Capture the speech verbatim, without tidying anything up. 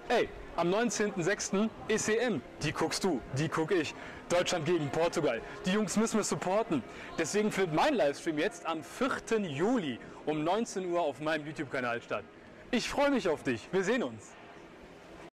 Ey, am neunzehnten sechsten E C M, die guckst du, die guck ich. Deutschland gegen Portugal. Die Jungs müssen wir supporten. Deswegen findet mein Livestream jetzt am vierten Juli um neunzehn Uhr auf meinem YouTube-Kanal statt. Ich freue mich auf dich. Wir sehen uns.